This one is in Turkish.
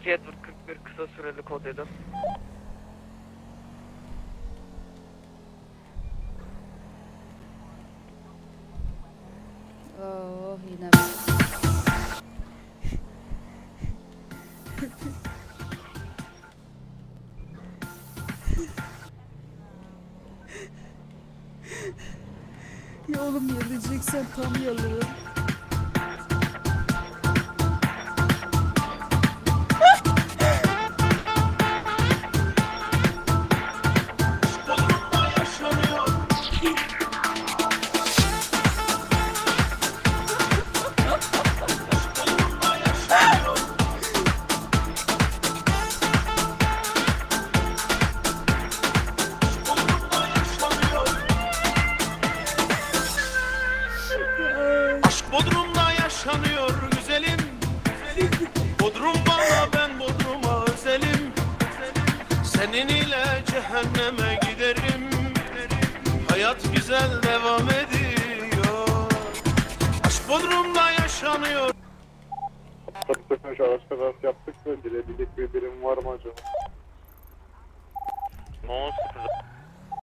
02 Edward 41 kısa süreli kod 7. Oh yine ya oğlum yalayacaksan tam yalarım. Bodrum'da yaşanıyor güzelim. Bodrum bana, ben Bodrum'a özelim. Senin ile cehenneme giderim. Hayat güzel devam ediyor. Aşk Bodrum'da yaşanıyor. Tabii şu araç kazası yaptık da dilebilecek bir birim var mı acaba? 10.0